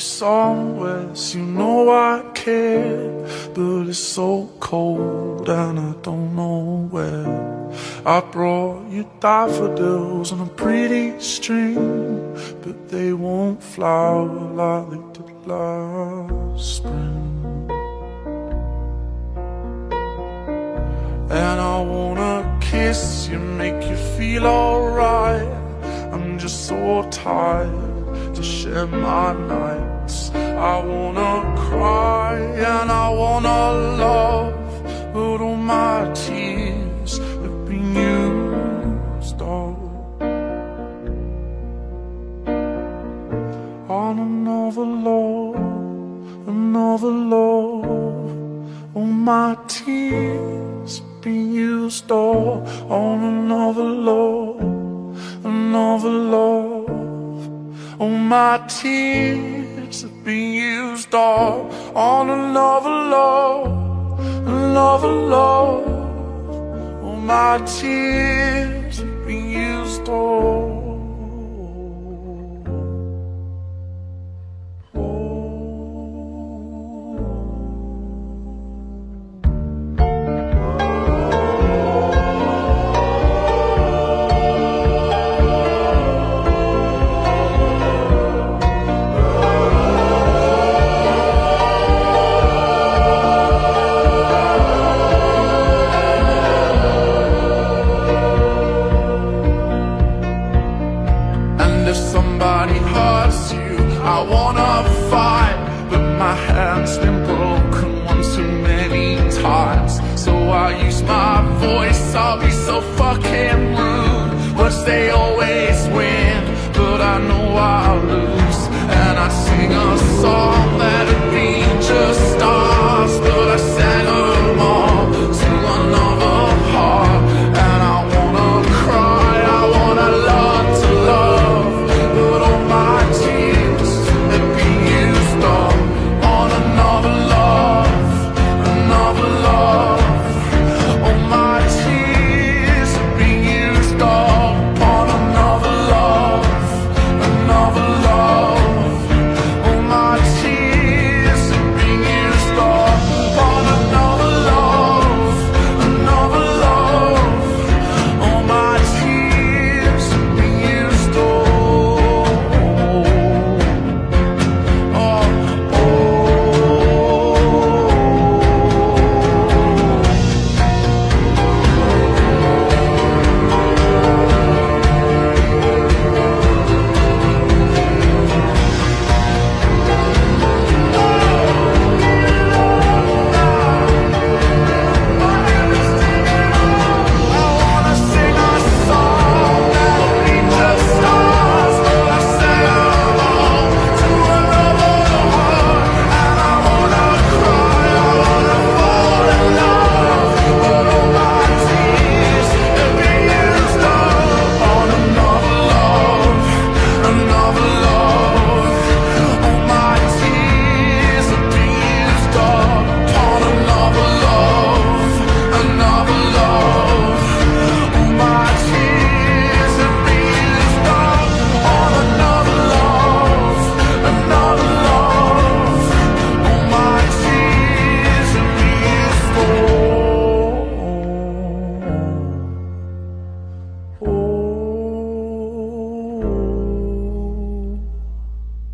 somewhere, so you know I care. But it's so cold and I don't know where. I brought you daffodils on a pretty string, but they won't flower like they did last spring. And I wanna kiss you, make you feel alright. I'm just so tired to share my nights. I wanna cry and I wanna love, but all my tears have been used up on another love, another love. All my tears have been used up on another love, another love. All my tears have been used up on another love, another love. All my tears have been used up. If somebody hurts you, I wanna fight, but my hand's been broken one too many times. So I use my voice, I'll be so fucking rude. Words they always win, but I know I'll lose. And I sing a song